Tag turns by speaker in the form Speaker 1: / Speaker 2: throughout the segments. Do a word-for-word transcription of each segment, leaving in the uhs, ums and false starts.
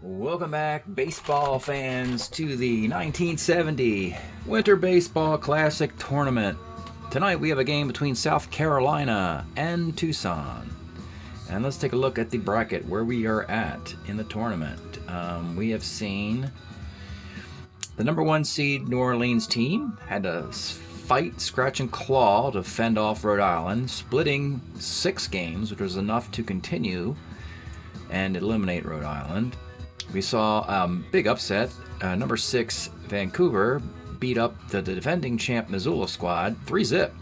Speaker 1: Welcome back, baseball fans, to the nineteen seventy Winter Baseball Classic Tournament. Tonight we have a game between South Carolina and Tucson. And let's take a look at the bracket where we are at in the tournament. Um, we have seen the number one seed New Orleans team had to fight, scratch, and claw to fend off Rhode Island, splitting six games, which was enough to continue and eliminate Rhode Island. We saw a um, big upset. Uh, number six Vancouver beat up the, the defending champ Missoula squad three zip.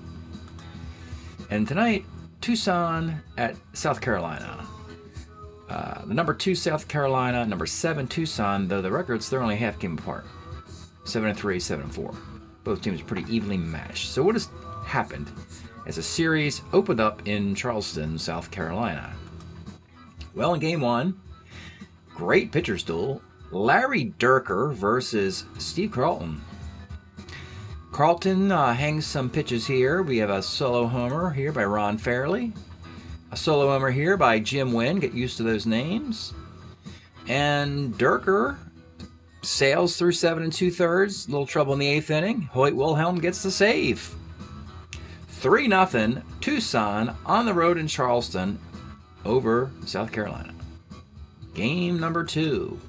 Speaker 1: And tonight, Tucson at South Carolina. Uh, the number two South Carolina, number seven Tucson, though the records, they're only a half game apart. seven and three, seven and four. Both teams are pretty evenly matched. So what has happened as the series opened up in Charleston, South Carolina? Well, in game one, great pitcher's duel. Larry Dierker versus Steve Carlton. Carlton uh, hangs some pitches here. We have a solo homer here by Ron Fairley. A solo homer here by Jim Wynn. Get used to those names. And Dierker sails through seven and two-thirds. A little trouble in the eighth inning. Hoyt Wilhelm gets the save. three nothing Tucson on the road in Charleston over South Carolina. Game number two.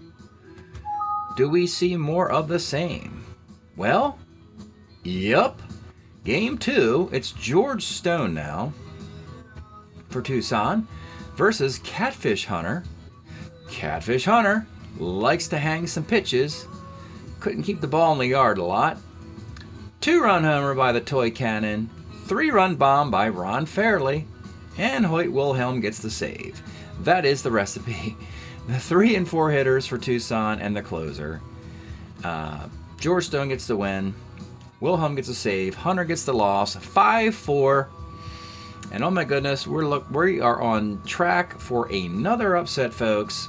Speaker 1: Do we see more of the same? Well, yep. Game two, it's George Stone now for Tucson versus Catfish Hunter. Catfish Hunter likes to hang some pitches. Couldn't keep the ball in the yard a lot. Two-run homer by the Toy Cannon. Three-run bomb by Ron Fairley. And Hoyt Wilhelm gets the save. That is the recipe. The three and four hitters for Tucson and the closer. Uh, George Stone gets the win. Wilhelm gets a save. Hunter gets the loss. five four. And oh my goodness, we're look we are on track for another upset, folks.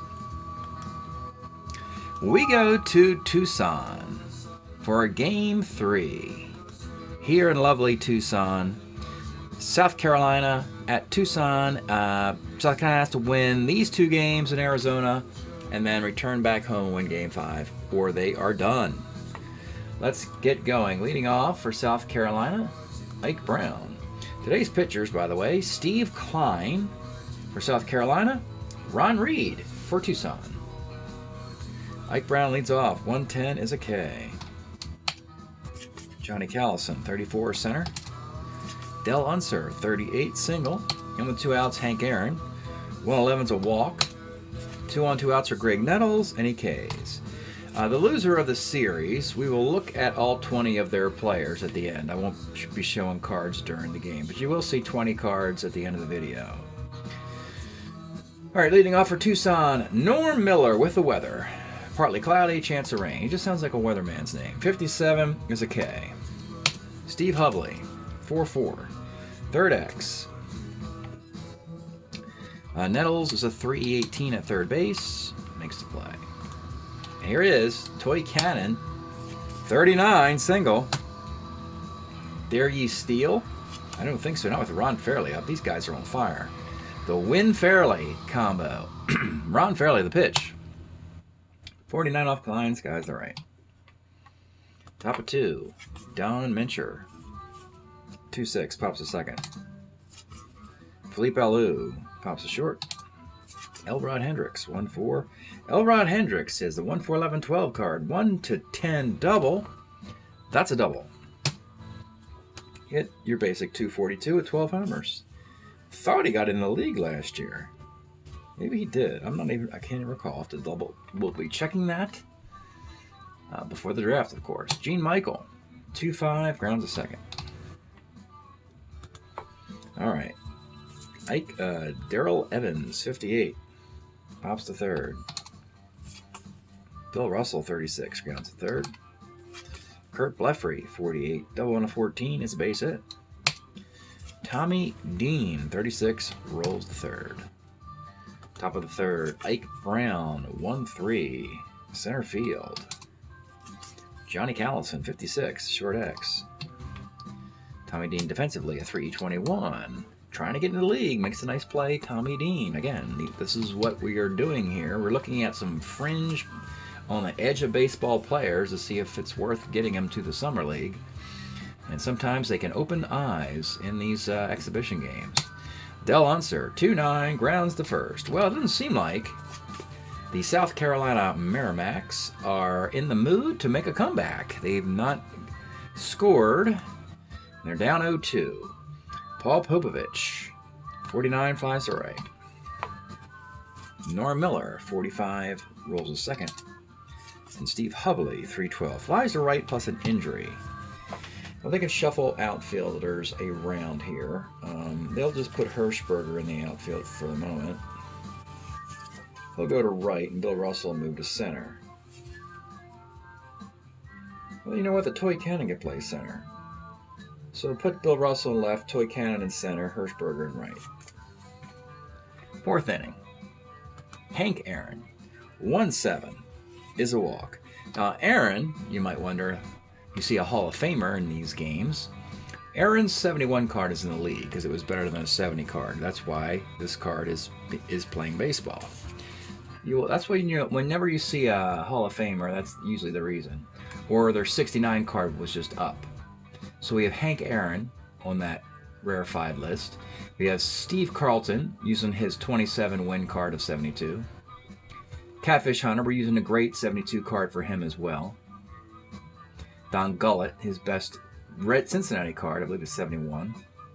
Speaker 1: We go to Tucson for game three. Here in lovely Tucson. South Carolina at Tucson. Uh, South Carolina has to win these two games in Arizona and then return back home and win game five, or they are done. Let's get going. Leading off for South Carolina, Ike Brown. Today's pitchers, by the way, Steve Klein for South Carolina, Ron Reed for Tucson. Ike Brown leads off. one ten is a K. Johnny Callison, thirty-four, center. Del Unser, thirty-eight, single. And with two outs, Hank Aaron. one eleven's a walk. Two on, two outs are Greg Nettles, and he Ks. Uh, the loser of the series, we will look at all twenty of their players at the end. I won't be showing cards during the game, but you will see twenty cards at the end of the video. All right, leading off for Tucson, Norm Miller with the weather. Partly cloudy, chance of rain. He just sounds like a weatherman's name. fifty-seven is a K. Steve Hovley, four four. Third X. Uh, Nettles is a three eighteen at third base. Makes the play. And here it is. Toy Cannon, thirty-nine, single. Dare ye steal? I don't think so. Not with Ron Fairley up. These guys are on fire. The Win Fairley combo. Ron Fairley, the pitch. forty-nine off Klein's, guys. All right. Top of two. Don Mincher. two six. Pops a second. Felipe Alou. Pops a short. Elrod Hendricks. one four. Elrod Hendricks is the one four eleven twelve card. one to ten double. That's a double. Hit your basic two forty-two with twelve homers. Thought he got in the league last year. Maybe he did. I'm not even, I can't even recall if the double. We'll be checking that uh, before the draft, of course. Gene Michael, two five, grounds a second. All right. Ike, uh, Darrell Evans, fifty-eight, pops to third. Bill Russell, thirty-six, grounds to third. Kurt Blefrey, forty-eight, double on a fourteen, is a base hit. Tommy Dean, thirty-six, rolls to third. Top of the third, Ike Brown, one three, center field. Johnny Callison, fifty-six, short X. Tommy Dean defensively, a three twenty-one. trying to get into the league. Makes a nice play, Tommy Dean. Again, this is what we are doing here. We're looking at some fringe on the edge of baseball players to see if it's worth getting them to the summer league. And sometimes they can open eyes in these uh, exhibition games. Del Unser, two nine, grounds to first. Well, it doesn't seem like the South Carolina Merrimacks are in the mood to make a comeback. They've not scored. They're down oh two. Paul Popovich, forty-nine, flies to right. Norm Miller, forty-five, rolls a second. And Steve Hovley, three twelve, flies to right plus an injury. Well, they can shuffle outfielders around here. Um, they'll just put Hirschberger in the outfield for the moment. He'll go to right, and Bill Russell will move to center. Well, you know what? The Toy Cannon can play center. So put Bill Russell left, Toy Cannon in center, Hirschberger in right. Fourth inning. Hank Aaron, one seven, is a walk. Now, Aaron, you might wonder, you see a Hall of Famer in these games. Aaron's seventy-one card is in the league because it was better than a seventy card. That's why this card is is playing baseball. You, that's why you know, whenever you see a Hall of Famer, that's usually the reason. Or their sixty-nine card was just up. So we have Hank Aaron on that rarefied list. We have Steve Carlton using his twenty-seven win card of seventy-two. Catfish Hunter, we're using a great seventy-two card for him as well. Don Gullett, his best red Cincinnati card, I believe is seventy-one.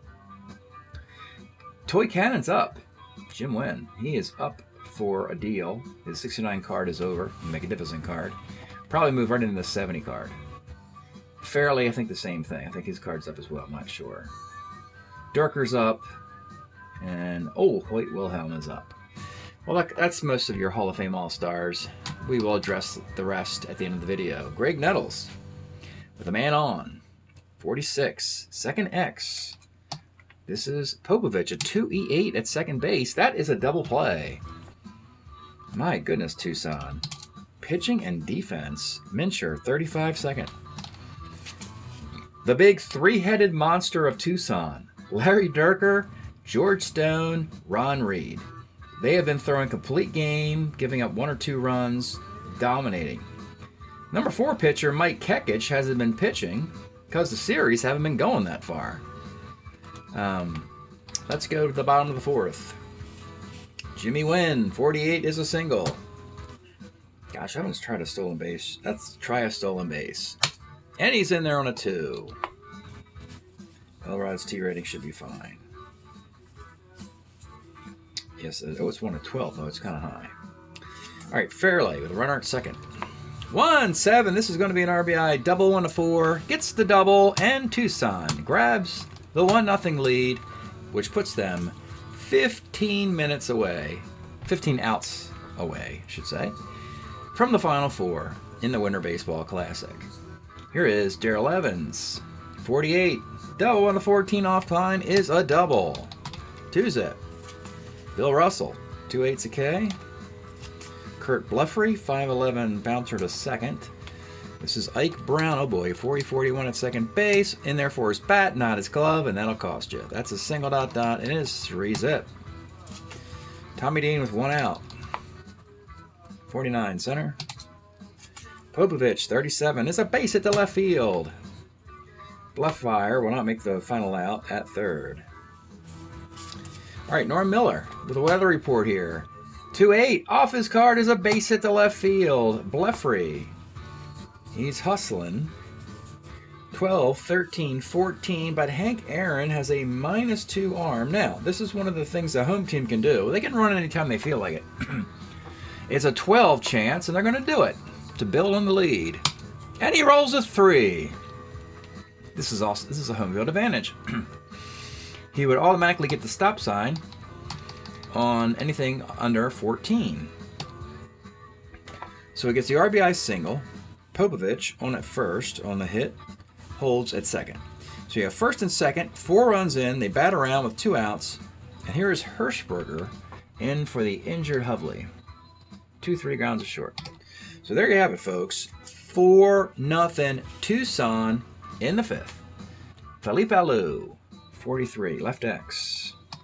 Speaker 1: Toy Cannon's up. Jim Wynn, he is up for a deal. His sixty-nine card is over. Magnificent card. Probably move right into the seventy card. Fairley, I think the same thing. I think his card's up as well. I'm not sure. Durker's up. And, oh, Hoyt Wilhelm is up. Well, that, that's most of your Hall of Fame All-Stars. We will address the rest at the end of the video. Greg Nettles with a man on. forty-six. Second X. This is Popovich, a two E eight at second base. That is a double play. My goodness, Tucson. Pitching and defense. Mincher, thirty-five second. The big three-headed monster of Tucson. Larry Durker, George Stone, Ron Reed. They have been throwing complete game, giving up one or two runs, dominating. Number four pitcher, Mike Kekich, hasn't been pitching because the series haven't been going that far. Um, let's go to the bottom of the fourth. Jimmy Wynn, forty-eight is a single. Gosh, I haven't tried a stolen base. Let's try a stolen base. And he's in there on a two. Elrod's T rating should be fine. Yes, oh, it's one to twelve, though. It's kind of high. All right, Fairley with a runner at second. one seven. This is going to be an R B I double, one to four. Gets the double, and Tucson grabs the one nothing lead, which puts them fifteen minutes away, fifteen outs away, I should say, from the Final Four in the Winter Baseball Classic. Here is Darrell Evans, forty-eight. Double one to fourteen off line is a double. Two zip. Bill Russell, two eighths a K. Kurt Bluffrey, five eleven bouncer to second. This is Ike Brown, oh boy, forty forty-one at second base. In there for his bat, not his glove, and that'll cost you. That's a single dot dot, and it is three zip. Tommy Dean with one out. forty-nine center. Popovich, thirty-seven, is a base at the left field. Bluffire will not make the final out at third. All right, Norm Miller with a weather report here. two eight, off his card is a base at the left field. Bluffrey, he's hustling. twelve, thirteen, fourteen, but Hank Aaron has a minus two arm. Now, this is one of the things the home team can do. They can run anytime they feel like it. It's a twelve chance, and they're going to do it to build on the lead. And he rolls a three. This is also this is a home field advantage. He would automatically get the stop sign on anything under fourteen. So he gets the R B I single. Popovich on at first on the hit, holds at second. So you have first and second, four runs in, they bat around with two outs, and here is Hirschberger in for the injured Hovley. Two, three grounds of short. So there you have it, folks. four nothing Tucson in the fifth. Felipe Alou, forty-three, left X.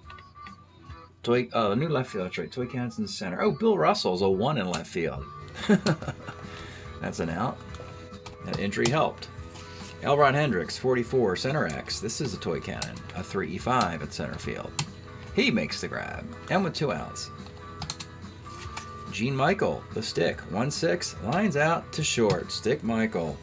Speaker 1: Toy, oh, the new left field, that's right. Toy Cannon's in the center. Oh, Bill Russell's a one in left field. That's an out. That injury helped. Elrod Hendricks, forty-four, center X. This is a Toy Cannon, a three E five at center field. He makes the grab, and with two outs. Gene Michael, the stick, one six, lines out to short. Stick Michael.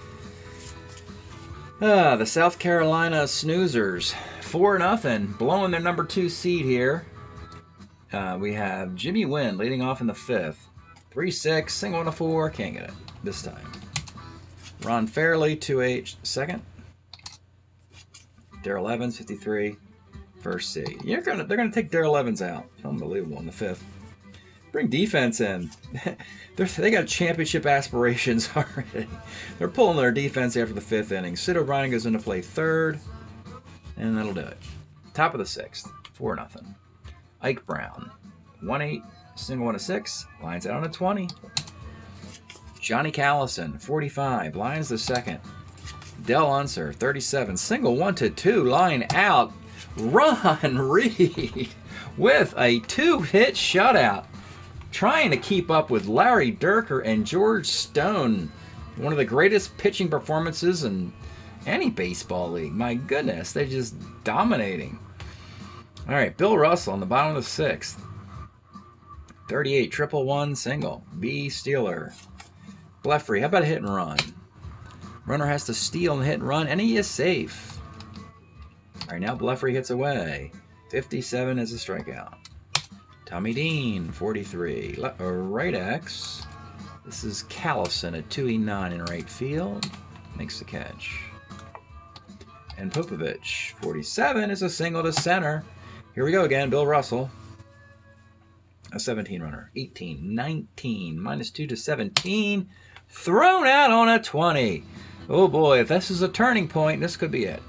Speaker 1: Ah, the South Carolina Snoozers, four nothing, blowing their number two seed here. Uh, we have Jimmy Wynn leading off in the fifth. three six, single and a four, can't get it this time. Ron Fairley, two H, second. Darrell Evans, fifty-three, first seed. You're gonna, they're going to take Darrell Evans out. Unbelievable in the fifth. Bring defense in. They got championship aspirations already. They're pulling their defense after the fifth inning. Sid O'Brien goes into play third, and that'll do it. Top of the sixth, four nothing. Ike Brown, one eight, single and a six, lines out on a twenty. Johnny Callison, forty-five, lines the second. Del Unser, thirty-seven, single one to two, line out. Ron Reed with a two-hit shutout, trying to keep up with Larry Dierker and George Stone. One of the greatest pitching performances in any baseball league. My goodness, they're just dominating. All right, Bill Russell on the bottom of the sixth. thirty-eight, triple one, single. B. Steeler. Bleffrey, how about a hit and run? Runner has to steal and hit and run, and he is safe. All right, now Bleffrey hits away. fifty-seven is a strikeout. Tommy Dean, forty-three. Le right X. This is Callison at two E nine in right field. Makes the catch. And Popovich, forty-seven, is a single to center. Here we go again, Bill Russell. A seventeen runner. eighteen, nineteen, minus two to seventeen. Thrown out on a twenty. Oh boy, if this is a turning point, this could be it.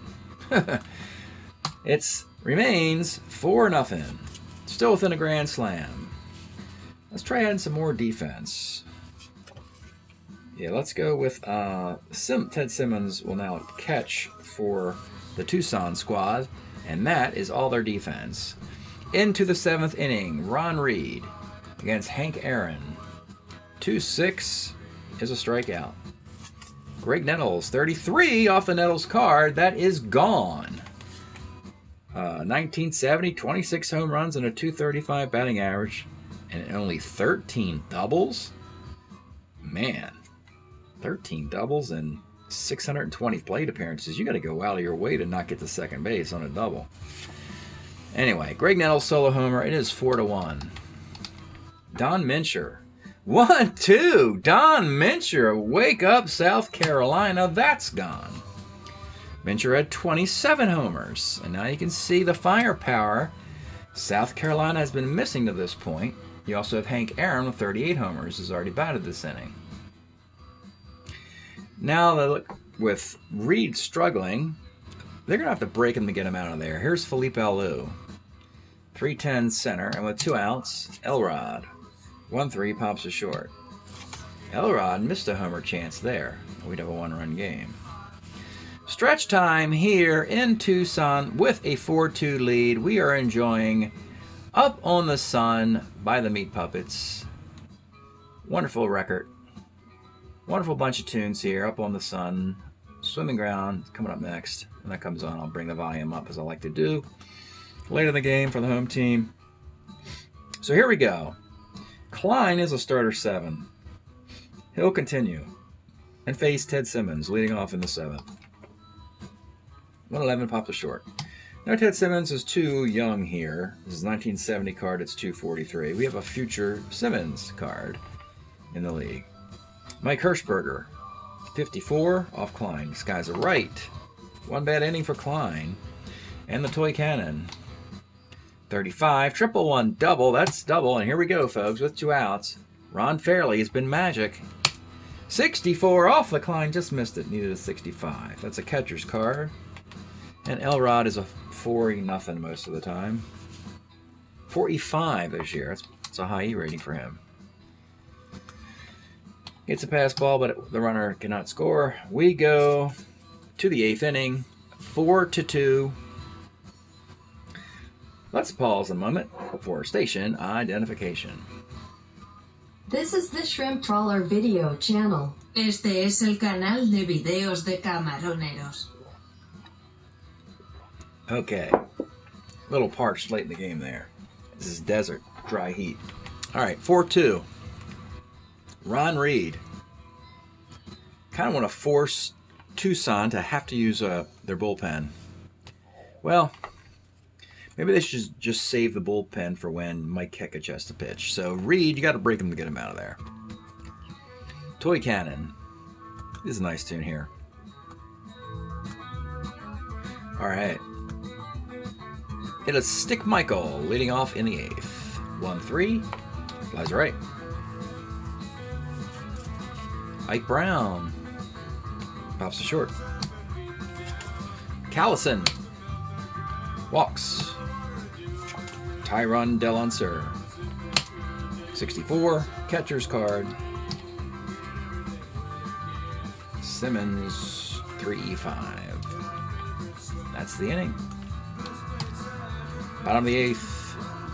Speaker 1: It remains four nothing. Still within a grand slam. Let's try adding some more defense. Yeah, let's go with uh, Sim Ted Simmons will now catch for the Tucson squad, and that is all their defense. Into the seventh inning, Ron Reed against Hank Aaron. two six is a strikeout. Greg Nettles, thirty-three off the Nettles card. That is gone. Uh, nineteen seventy, twenty-six home runs and a two thirty-five batting average, and only thirteen doubles. Man, thirteen doubles and six hundred twenty plate appearances. You got to go out of your way to not get to second base on a double. Anyway, Greg Nettles solo homer. It is four to one. Don Mincher, one two. Don Mincher, wake up, South Carolina. That's gone. Mincher had twenty-seven homers, and now you can see the firepower South Carolina has been missing to this point. You also have Hank Aaron with thirty-eight homers, who's already batted this inning. Now they look with Reed struggling. They're going to have to break him to get him out of there. Here's Felipe Alou. three ten center, and with two outs, Elrod. one three pops a short. Elrod missed a homer chance there. We'd have a one-run game. Stretch time here in Tucson with a four two lead. We are enjoying Up on the Sun by the Meat Puppets. Wonderful record. Wonderful bunch of tunes here. Up on the Sun. Swimming Ground coming up next. When that comes on, I'll bring the volume up as I like to do later in the game for the home team. So here we go. Klein is a starter seven. He'll continue and face Ted Simmons leading off in the seventh. one eleven popped a short. Now Ted Simmons is too young here. This is nineteen seventy card. It's two forty-three. We have a future Simmons card in the league. Mike Hirschberger, fifty-four off Klein. This guy's a right. One bad inning for Klein. And the Toy Cannon. thirty-five, triple one, double. That's double. And here we go, folks, with two outs. Ron Fairley has been magic. sixty-four off the Klein. Just missed it. Needed a sixty-five. That's a catcher's card. And Elrod is a four E nothing most of the time. four E five this year. That's, that's a high E rating for him. It's a pass ball, but the runner cannot score. We go to the eighth inning. four to two. Let's pause a moment for station identification.
Speaker 2: This is the Shrimp Trawler video channel.
Speaker 3: Este es el canal de videos de camaroneros.
Speaker 1: Okay. A little parched late in the game there. This is desert, dry heat. All right, four two. Ron Reed. Kind of want to force Tucson to have to use uh, their bullpen. Well, maybe they should just save the bullpen for when Mike Kekich has to pitch. So, Reed, you got to break him to get him out of there. Toy Cannon. This is a nice tune here. All right. It is Stick Michael leading off in the eighth. one three. Flies right. Ike Brown. Pops to short. Callison. Walks. Tyron Deloncer. sixty-four. Catcher's card. Simmons. three E five. That's the inning. Bottom of the eighth.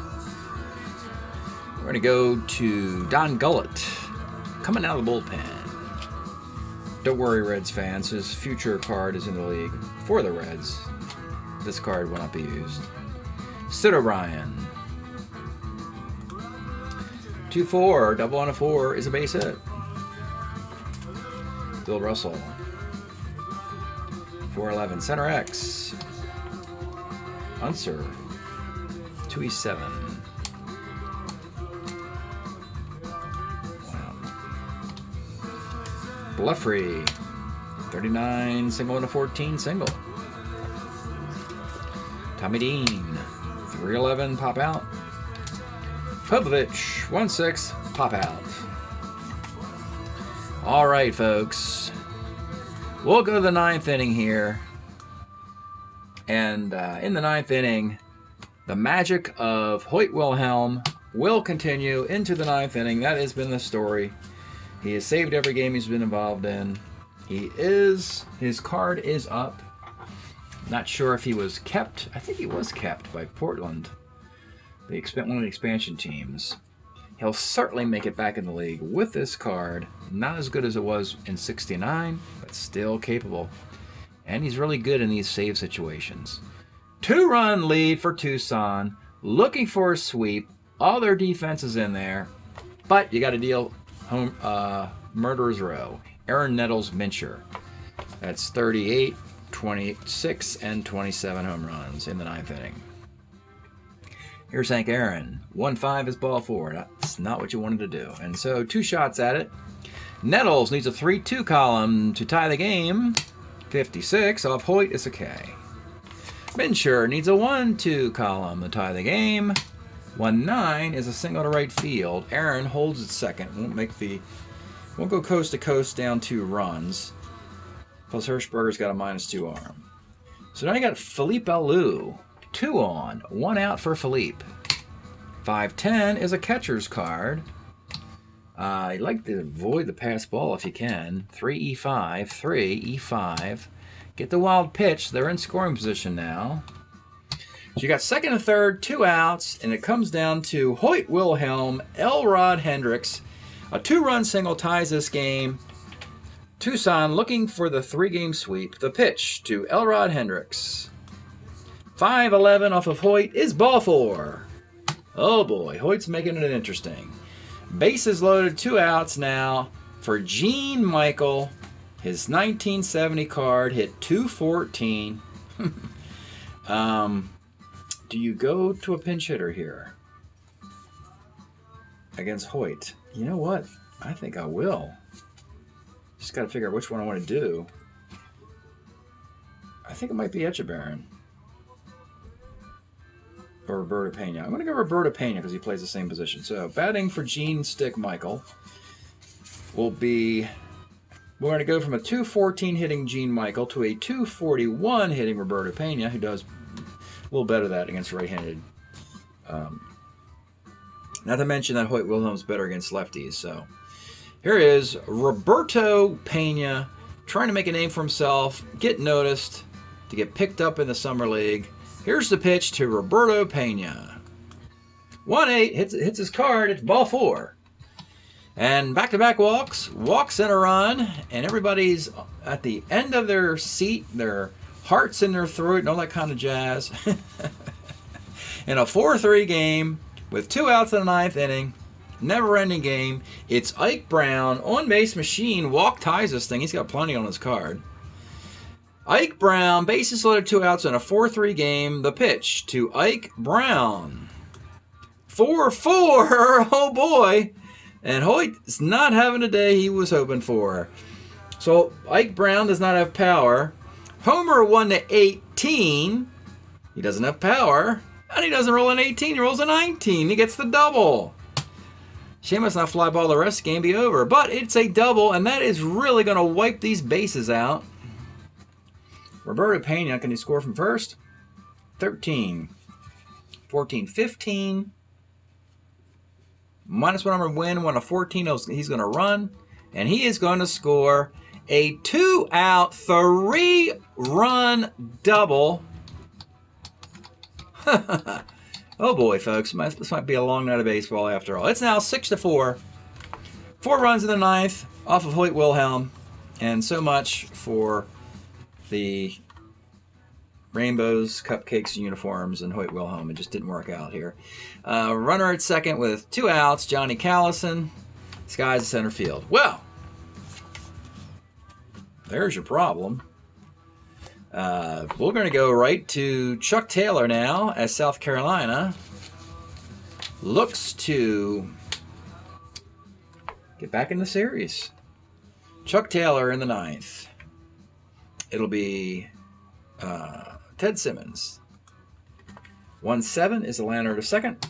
Speaker 1: We're going to go to Don Gullett. Coming out of the bullpen. Don't worry, Reds fans. His future card is in the league for the Reds. This card will not be used. Sid O'Brien. two four. Double on a four is a base hit. Bill Russell. four eleven. Center X. Unser. two E seven. Bluffrey, thirty-nine, single and a fourteen, single. Tommy Dean, three eleven, pop out. Popovich, one six, pop out. All right, folks. We'll go to the ninth inning here. And uh, in the ninth inning, the magic of Hoyt Wilhelm will continue into the ninth inning. That has been the story. He has saved every game he's been involved in. He is, his card is up. Not sure if he was kept. I think he was kept by Portland, the one of the expansion teams. He'll certainly make it back in the league with this card. Not as good as it was in sixty-nine, but still capable. And he's really good in these save situations. Two-run lead for Tucson. Looking for a sweep. All their defense is in there. But you got to deal home uh, Murderer's Row. Aaron Nettles Mincher. That's thirty-eight, twenty-six, and twenty-seven home runs in the ninth inning. Here's Hank Aaron. one five is ball four. That's not what you wanted to do. And so two shots at it. Nettles needs a three two column to tie the game. fifty-six off Hoyt is a K. Mincher needs a one two column to tie the game. one nine is a single to right field. Aaron holds at second. Won't make the, won't go coast to coast down two runs. Plus Hirschberger's got a minus two arm. So now you got Philippe Alou. Two on, one out for Philippe. five ten is a catcher's card. Uh, I'd like to avoid the pass ball if you can. three E five, three E five. Get the wild pitch. They're in scoring position now. So you got second and third, two outs, and it comes down to Hoyt Wilhelm, Elrod Hendricks. A two-run single ties this game. Tucson looking for the three-game sweep. The pitch to Elrod Hendricks. five eleven off of Hoyt is ball four. Oh boy, Hoyt's making it interesting. Bases loaded, two outs now for Gene Michael. His nineteen seventy card hit two fourteen. um, do you go to a pinch hitter here against Hoyt? You know what? I think I will. Just got to figure out which one I want to do. I think it might be Echeverrin. Or Roberto Pena. I'm going to go Roberto Pena because he plays the same position. So batting for Gene Stick Michael will be, we're going to go from a two fourteen hitting Gene Michael to a two forty-one hitting Roberto Pena, who does a little better that against right-handed. Um, not to mention that Hoyt Wilhelm's better against lefties. So here is Roberto Pena trying to make a name for himself, get noticed, to get picked up in the Summer League. Here's the pitch to Roberto Pena. one eight, hits, hits his card, it's ball four. And back-to-back walks, walks in a run, and everybody's at the end of their seat, their hearts in their throat, and all that kind of jazz. In a four three game with two outs in the ninth inning, never-ending game. It's Ike Brown, on-base machine, walk ties this thing. He's got plenty on his card. Ike Brown, bases loaded, two outs in a four three game. The pitch to Ike Brown. four four, oh boy. And Hoyt is not having a day he was hoping for. So Ike Brown does not have power. Homer one to eighteen. He doesn't have power. And he doesn't roll an eighteen, he rolls a nineteen. He gets the double. Shame must not fly ball, the rest of the game be over. But it's a double, and that is really going to wipe these bases out. Roberto Pena, can he score from first? thirteen. fourteen, fifteen. Minus one number win, one to fourteen. He's going to run. And he is going to score a two-out, three-run double. Oh boy, folks. This might be a long night of baseball after all. It's now six to four. Four runs in the ninth off of Hoyt Wilhelm. And so much for the Rainbows, Cupcakes, and Uniforms, and Hoyt Wilhelm. It just didn't work out here. Uh, runner at second with two outs, Johnny Callison. Skies at center field. Well, there's your problem. Uh, we're going to go right to Chuck Taylor now as South Carolina looks to get back in the series. Chuck Taylor in the ninth. It'll be uh, Ted Simmons. one seven is the Lantern to second.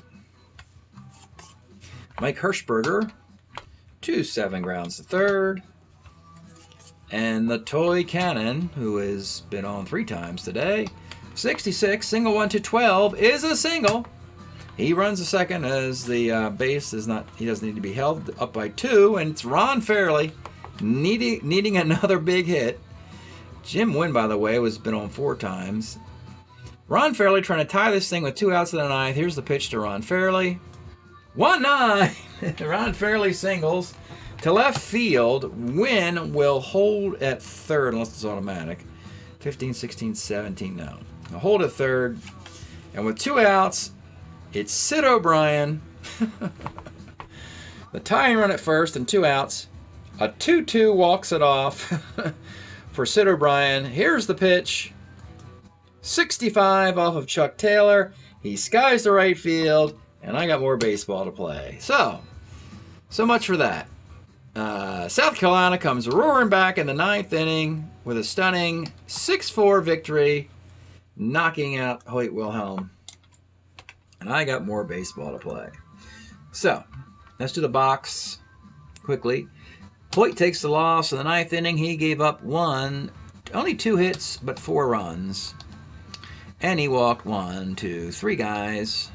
Speaker 1: Mike Hirschberger. two seven grounds to third. And the Toy Cannon, who has been on three times today, sixty-six, single one to twelve, is a single. He runs a second as the uh, base is not, he doesn't need to be held up by two, and it's Ron Fairley needing, needing another big hit. Jim Wynn, by the way, has been on four times. Ron Fairley trying to tie this thing with two outs in the ninth. Here's the pitch to Ron Fairley. one nine. Ron Fairley singles to left field. Wynn will hold at third unless it's automatic. fifteen, sixteen, seventeen, no. I'll hold at third. And with two outs, it's Sid O'Brien. The tying run at first and two outs. A two two walks it off for Sid O'Brien. Here's the pitch. sixty-five off of Chuck Taylor. He skies to right field, and I got more baseball to play. So, so much for that. Uh, South Carolina comes roaring back in the ninth inning with a stunning six four victory, knocking out Hoyt Wilhelm. And I got more baseball to play. So, let's do the box quickly. Hoyt takes the loss in the ninth inning. He gave up one, only two hits, but four runs. And he walked one, two, three guys.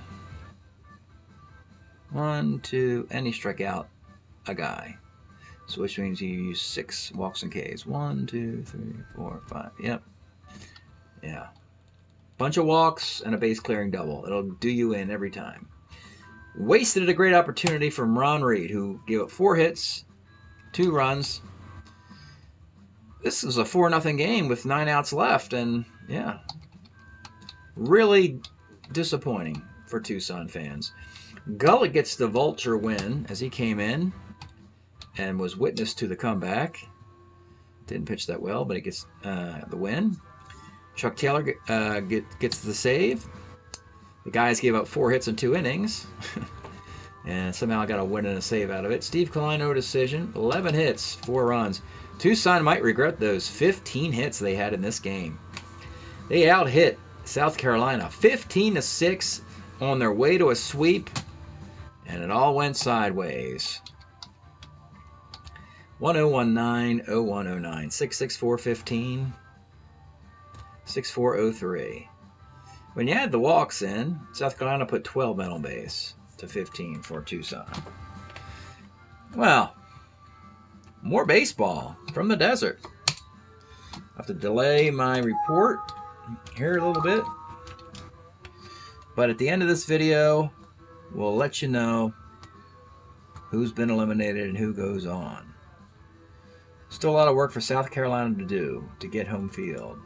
Speaker 1: One, two, and he struck out a guy. So which means he used six walks and Ks. One, two, three, four, five. Yep. Yeah. Bunch of walks and a base clearing double. It'll do you in every time. Wasted a great opportunity from Ron Reed, who gave up four hits, two runs. This was a four nothing game with nine outs left, and yeah. Really disappointing for Tucson fans. Gullett gets the vulture win as he came in and was witness to the comeback. Didn't pitch that well, but he gets uh, the win. Chuck Taylor uh, get, gets the save. The guys gave up four hits in two innings. And somehow got a win and a save out of it. Steve Kalino decision. eleven hits, four runs. Tucson might regret those fifteen hits they had in this game. They out-hit South Carolina fifteen to six on their way to a sweep. And it all went sideways. one oh one nine oh one oh nine. six six four fifteen. six four oh three. When you add the walks in, South Carolina put twelve men on base to fifteen for Tucson. Well, more baseball from the desert. I have to delay my report here a little bit. But at the end of this video, we'll let you know who's been eliminated and who goes on. Still a lot of work for South Carolina to do to get home field.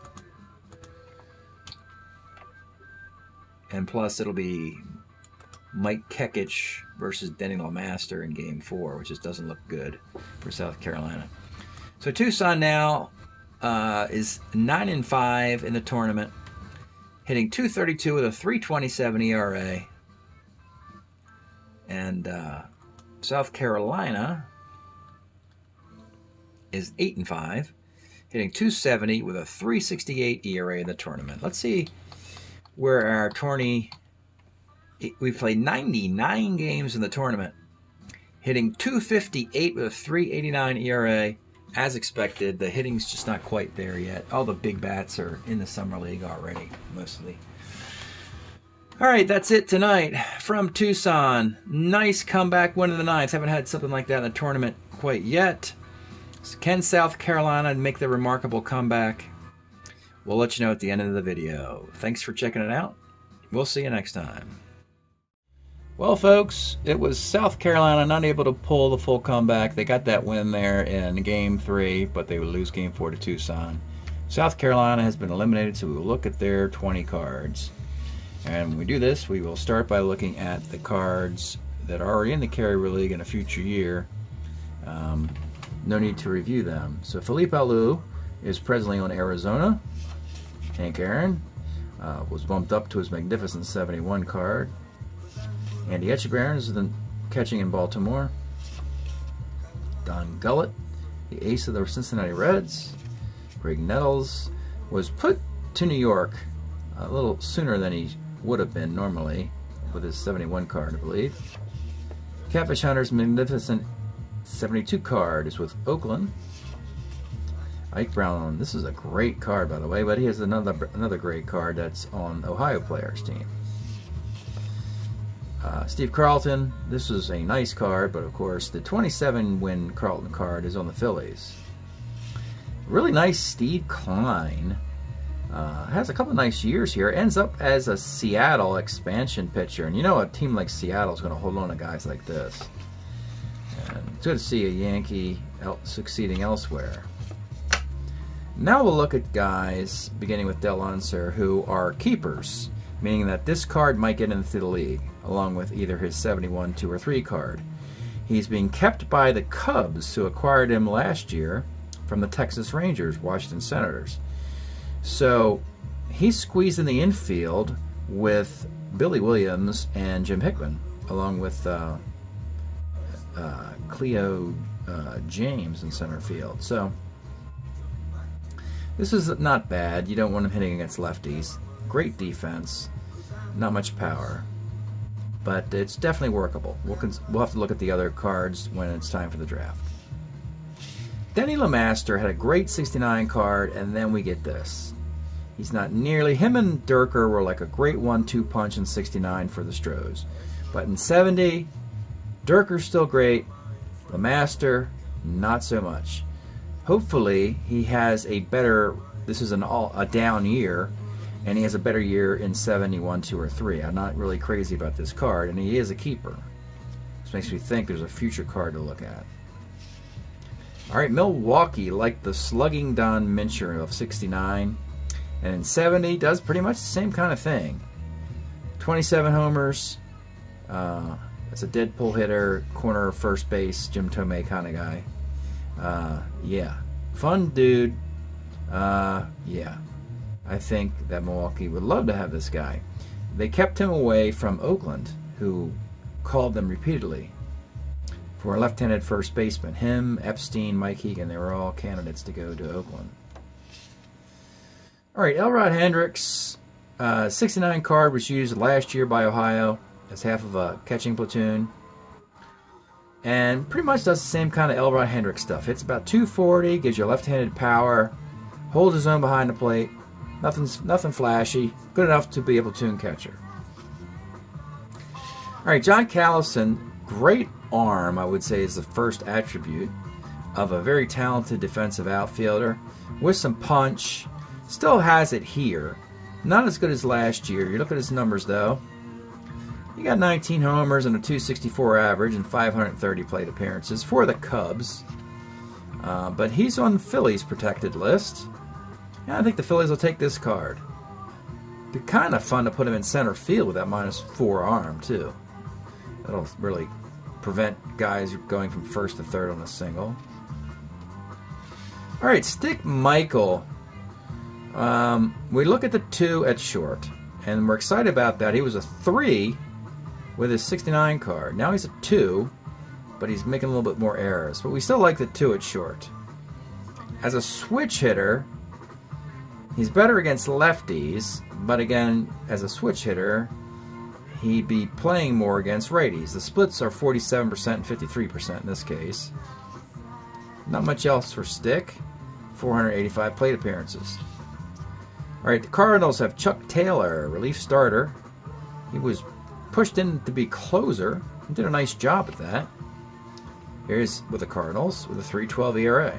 Speaker 1: And plus, it'll be Mike Kekich versus Denny LeMaster in game four, which just doesn't look good for South Carolina. So Tucson now uh, is nine and five in the tournament, hitting two thirty-two with a three twenty-seven E R A. And uh, South Carolina is eight and five, hitting two seventy with a three sixty-eight E R A in the tournament. Let's see where our tourney. We played ninety-nine games in the tournament, hitting two fifty-eight with a three eighty-nine E R A. As expected, the hitting's just not quite there yet. All the big bats are in the summer league already, mostly. All right, that's it tonight from Tucson. Nice comeback win in the ninth. Haven't had something like that in the tournament quite yet. So can South Carolina make the remarkable comeback? We'll let you know at the end of the video. Thanks for checking it out. We'll see you next time. Well, folks, it was South Carolina not able to pull the full comeback. They got that win there in game three, but they would lose game four to Tucson. South Carolina has been eliminated, so we will look at their twenty cards. And when we do this, we will start by looking at the cards that are already in the Carrier League in a future year. Um, no need to review them. So Felipe Alou is presently on Arizona. Hank Aaron uh, was bumped up to his magnificent seventy-one card. Andy Etchebarren is the catching in Baltimore. Don Gullett, the ace of the Cincinnati Reds. Greg Nettles was put to New York a little sooner than he would have been normally with his seventy-one card, I believe. Catfish Hunter's magnificent seventy-two card is with Oakland. Ike Brown, this is a great card, by the way, but he has another another great card that's on Ohio Players team. Uh, Steve Carlton, this is a nice card, but of course the twenty-seven win Carlton card is on the Phillies. Really nice Steve Klein. Uh, has a couple nice years here. Ends up as a Seattle expansion pitcher. And you know a team like Seattle is going to hold on to guys like this. And it's good to see a Yankee el succeeding elsewhere. Now we'll look at guys, beginning with Del Unser, who are keepers, meaning that this card might get into the league, along with either his seventy-one, two, or three card. He's being kept by the Cubs, who acquired him last year from the Texas Rangers, Washington Senators. So he's squeezed in the infield with Billy Williams and Jim Hickman, along with uh, uh, Cleo uh, James in center field. So this is not bad. You don't want him hitting against lefties. Great defense, not much power, but it's definitely workable. We'll, we'll have to look at the other cards when it's time for the draft. Denny LeMaster had a great sixty-nine card, and then we get this. He's not nearly, him and Durker were like a great one two punch in sixty-nine for the Stros. But in seventy, Durker's still great, LeMaster, not so much. Hopefully, he has a better, this is an all, a down year, and he has a better year in seventy-one, two, or three. I'm not really crazy about this card, and he is a keeper. This makes me think there's a future card to look at. All right, Milwaukee, like the slugging Don Mincher of sixty-nine, and in seventy, does pretty much the same kind of thing. twenty-seven homers. Uh, it's a Deadpool hitter, corner first base, Jim Tomei kind of guy. Uh, yeah, fun dude. Uh, yeah, I think that Milwaukee would love to have this guy. They kept him away from Oakland, who called them repeatedly for a left-handed first baseman. Him, Epstein, Mike Hegan, they were all candidates to go to Oakland. All right, Elrod Hendricks, uh, sixty-nine card was used last year by Ohio as half of a catching platoon. And pretty much does the same kind of Elrod Hendricks stuff. Hits about two forty, gives you left-handed power, holds his own behind the plate. Nothing's, nothing flashy, good enough to be a platoon catcher. All right, John Callison, great arm, I would say, is the first attribute of a very talented defensive outfielder with some punch. Still has it here, Not as good as last year. You look at his numbers, though. He got nineteen homers and a two sixty-four average and five hundred thirty plate appearances for the Cubs. Uh, but he's on the Phillies' protected list. Yeah, I think the Phillies will take this card. It'd be kind of fun to put him in center field with that minus four arm, too. That'll really prevent guys going from first to third on a single. All right, Stick Michael. Um, we look at the two at short, and we're excited about that. He was a three with his sixty-nine card. Now he's a two, but he's making a little bit more errors. But we still like the two at short. As a switch hitter, he's better against lefties, but again, as a switch hitter, he'd be playing more against righties. The splits are forty-seven percent and fifty-three percent in this case. Not much else for Stick. four hundred eighty-five plate appearances. All right, the Cardinals have Chuck Taylor, relief starter. He was pushed in to be closer. He did a nice job at that. Here's with the Cardinals with a three twelve E R A.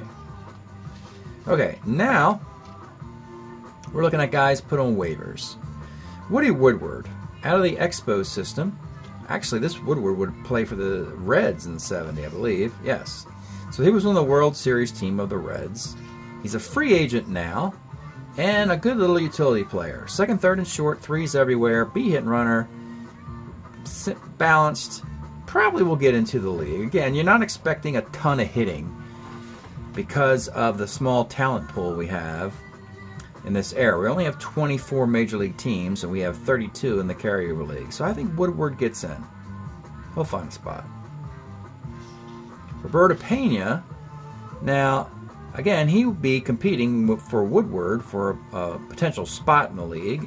Speaker 1: Okay, now we're looking at guys put on waivers. Woody Woodward, out of the Expos system. Actually, this Woodward would play for the Reds in the seventy, I believe. Yes. So he was on the World Series team of the Reds. He's a free agent now, and a good little utility player. Second, third, and short, threes everywhere, B-hit and runner, balanced, probably will get into the league. Again, you're not expecting a ton of hitting because of the small talent pool we have in this era. We only have twenty-four Major League teams, and we have thirty-two in the carryover league. So I think Woodward gets in. He'll find a spot. Roberto Pena, now, again, he would be competing for Woodward for a, a potential spot in the league.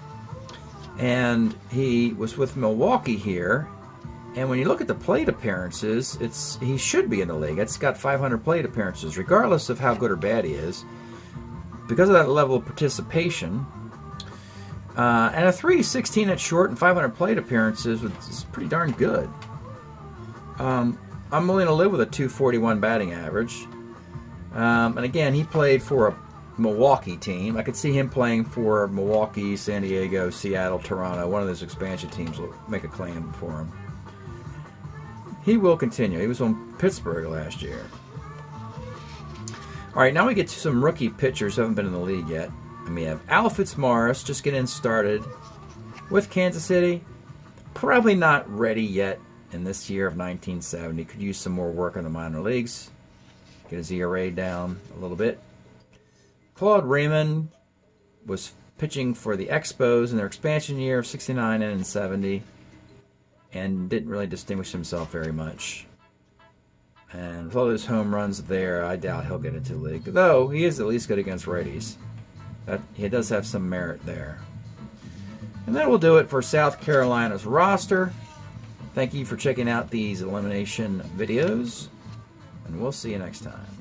Speaker 1: And he was with Milwaukee here. And when you look at the plate appearances, it's he should be in the league. It's got five hundred plate appearances, regardless of how good or bad he is. Because of that level of participation. Uh, and a three sixteen at short and five hundred plate appearances is pretty darn good. Um, I'm willing to live with a two forty-one batting average. Um, and again, he played for a Milwaukee team. I could see him playing for Milwaukee, San Diego, Seattle, Toronto. One of those expansion teams will make a claim for him. He will continue. He was on Pittsburgh last year. All right, now we get to some rookie pitchers who haven't been in the league yet. And we have Al Fitzmaurice just getting started with Kansas City. Probably not ready yet in this year of nineteen seventy. Could use some more work in the minor leagues. Get his E R A down a little bit. Claude Raymond was pitching for the Expos in their expansion year of sixty-nine and seventy. And didn't really distinguish himself very much. And with all those home runs there, I doubt he'll get into the league. Though, he is at least good against righties. That, he does have some merit there. And that will do it for South Carolina's roster. Thank you for checking out these elimination videos. And we'll see you next time.